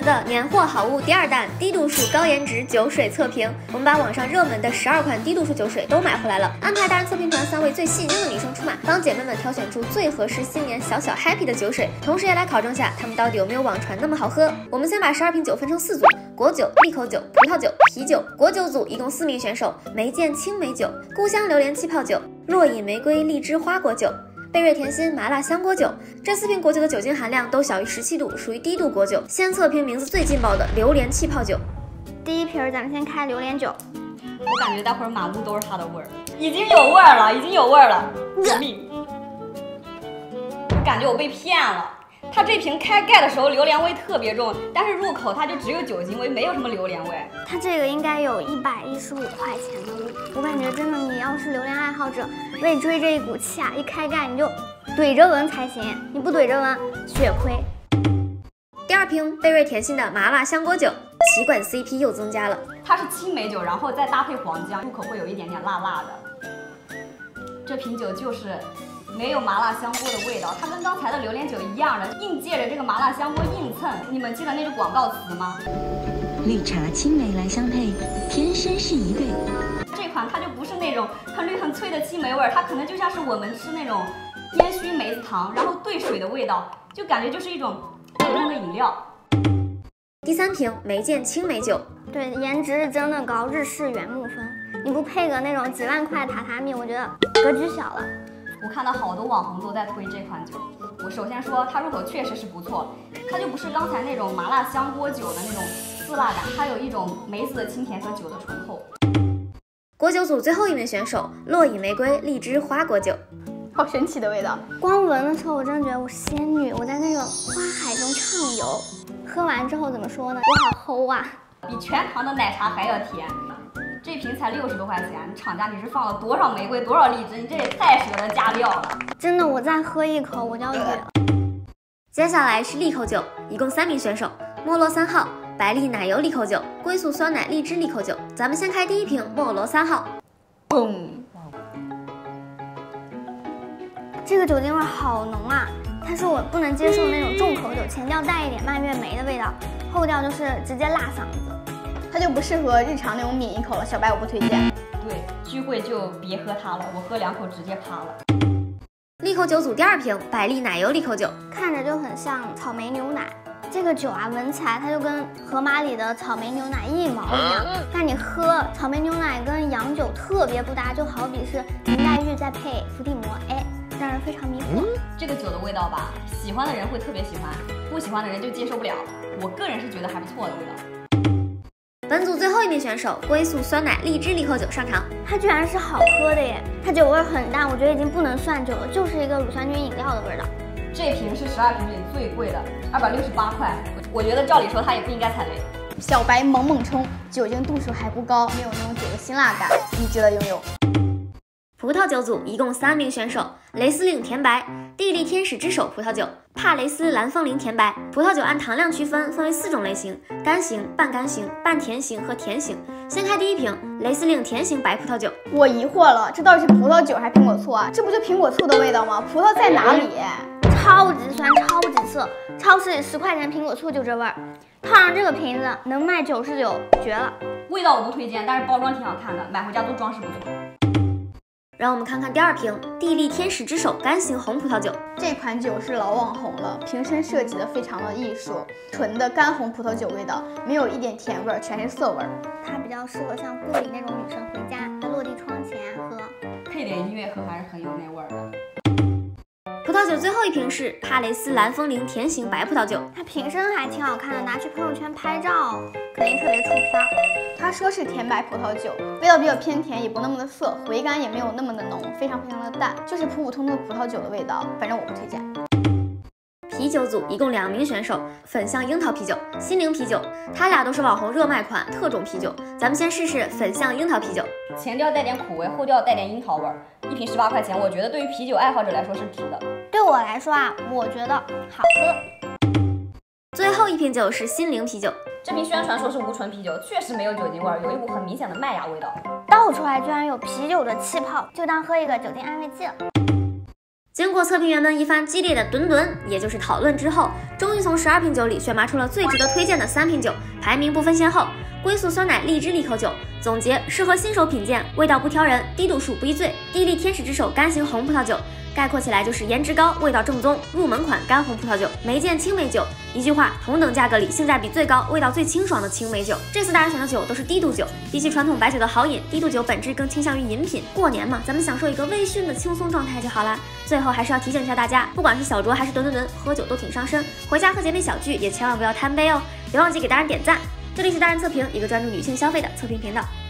的年货好物第2弹，低度数高颜值酒水测评。我们把网上热门的12款低度数酒水都买回来了，安排达人测评团3位最细心的女生出马，帮姐妹们挑选出最合适新年小 happy 的酒水，同时也来考证下它们到底有没有网传那么好喝。我们先把12瓶酒分成4组：果酒、利口酒、葡萄酒、啤酒。果酒组一共4名选手：梅见青梅酒、故乡榴莲气泡酒、落饮玫瑰荔枝花果酒、贝瑞甜心麻辣香锅酒。这4瓶果酒的酒精含量都小于17度，属于低度果酒。先测评名字最劲爆的榴莲气泡酒。 第一瓶咱们先开榴莲酒， 我感觉待会儿满屋都是它的味儿，已经有味儿了，已经有味儿了，救命！我感觉我被骗了。它这瓶开盖的时候榴莲味特别重，但是入口它就只有酒精味，没有什么榴莲味。 它这个应该有115块钱的，我感觉真的，你要是榴莲爱好者，为追这一股气啊，一开盖你就怼着闻才行，你不怼着闻血亏。 第2瓶贝瑞甜心的麻辣香锅酒，奇怪的 CP 又增加了。 它是青梅酒，然后再搭配黄姜，入口会有一点点辣辣的。这瓶酒就是没有麻辣香锅的味道，它跟刚才的榴莲酒一样的，硬借着这个麻辣香锅硬蹭。你们记得那句广告词吗？ 绿茶青梅来相配，天生是一对。 这款它就不是那种很绿很脆的青梅味儿，它可能就像是我们吃那种烟熏梅子糖，然后兑水的味道，就感觉就是一种普通的饮料。 第3瓶梅见青梅酒， 对，颜值是真的高，日式原木风。你不配个那种几万块榻榻米，我觉得格局小了。 我看到好多网红都在推这款酒。我首先说它入口确实是不错，它就不是刚才那种麻辣香锅酒的那种刺辣感，它有一种梅子的清甜和酒的醇厚。 果酒组最后1名选手：落饮玫瑰荔枝花果酒。 好神奇的味道，光闻的时候我真的觉得我是仙女，我在那个花海中畅游。喝完之后怎么说呢？我好齁啊， 比全糖的奶茶还要甜。这瓶才60多块钱，厂家你是放了多少玫瑰多少荔枝？你这也太舍得加料了。 真的，我再喝一口我就要哕了。 接下来是利口酒，一共3名选手：莫罗3号、百利奶油利口酒、龟速酸奶荔枝利口酒。咱们先开第1瓶莫罗3号。 嘣！ 这个酒精味好浓啊，它是我不能接受那种重口酒，前调带一点蔓越莓的味道，后调就是直接辣嗓子。它就不适合日常那种抿一口了，小白我不推荐。 对，聚会就别喝它了，我喝2口直接趴了。 利口酒组第2瓶百利奶油利口酒， 看着就很像草莓牛奶。这个酒啊，闻起来它就跟盒马里的草莓牛奶一毛一样，但你喝草莓牛奶跟洋酒特别不搭，就好比是林黛玉再配伏地魔，哎，让人非常迷惑。 这个酒的味道吧，喜欢的人会特别喜欢，不喜欢的人就接受不了。我个人是觉得还不错的味道。 本组最后1名选手龟速酸奶荔枝利口酒上场， 它居然是好喝的耶！它酒味很淡，我觉得已经不能算酒了，就是一个乳酸菌饮料的味道。 这瓶是12瓶里最贵的，268块。我觉得照理说它也不应该踩雷。 小白猛猛冲，酒精度数还不高，没有那种酒的辛辣感，你值得拥有。 葡萄酒组一共3名选手：雷司令甜白、地利天使之手葡萄酒、帕雷斯蓝风铃甜白。葡萄酒按糖量区分为4种类型：干型、半干型、半甜型和甜型。先开第1瓶雷司令甜型白葡萄酒。 我疑惑了，这到底是葡萄酒还是苹果醋啊？这不就苹果醋的味道吗？葡萄在哪里？ 超级酸，超级涩，超市里10块钱苹果醋就这味儿，套上这个瓶子能卖99，绝了。 味道我不推荐，但是包装挺好看的，买回家做装饰不错。 让我们看看第2瓶地利天使之手干型红葡萄酒。 这款酒是老网红了，瓶身设计的非常的艺术，纯的干红葡萄酒味道，没有一点甜味儿，全是涩味儿。 它比较适合像顾里那种女生回家落地窗前喝， 配点音乐喝还是很有那味儿的。 葡萄酒最后1瓶是帕雷斯蓝风铃甜型白葡萄酒， 它瓶身还挺好看的，拿去朋友圈拍照肯定特别出片。 他说是甜白葡萄酒，味道比较偏甜，也不那么的涩，回甘也没有那么的浓，非常的淡，就是普普通通的葡萄酒的味道，反正我不推荐。 啤酒组一共2名选手：粉象樱桃啤酒、心灵啤酒。它俩都是网红热卖款特种啤酒。咱们先试试粉象樱桃啤酒， 前调带点苦味，后调带点樱桃味儿。1瓶18块钱，我觉得对于啤酒爱好者来说是值的。 对我来说啊，我觉得好喝。 最后1瓶酒是心灵啤酒。 这瓶宣传说是无醇啤酒，确实没有酒精味儿，有一股很明显的麦芽味道。 倒出来居然有啤酒的气泡，就当喝一个酒精安慰剂了。 经过测评员们一番激烈的吨，也就是讨论之后，终于从12瓶酒里选拔出了最值得推荐的3瓶酒，排名不分先后。龟速酸奶荔枝利口酒，总结适合新手品鉴，味道不挑人，低度数不易醉。地利天使之手干型红葡萄酒，概括起来就是颜值高，味道正宗，入门款干红葡萄酒，梅见青梅酒。一句话，同等价格里性价比最高，味道最清爽的青梅酒。这次大家选的酒都是低度酒，比起传统白酒的好饮，低度酒本质更倾向于饮品。过年嘛，咱们享受一个微醺的轻松状态就好啦。最后还是要提醒一下大家，不管是小酌还是吨，喝酒都挺伤身，回家和姐妹小聚也千万不要贪杯哦。别忘记给大人点赞。这里是大人测评，一个专注女性消费的测评频道。